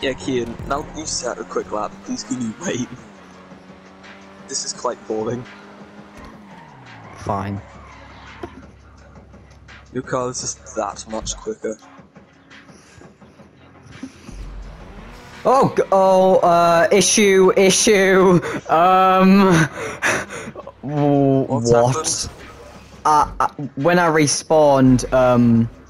Yeah, Kian, now that you've set a quick lap, please can you wait? This is quite boring. Fine. Your car is just that much quicker. Issue. What's What? happened? When I respawned,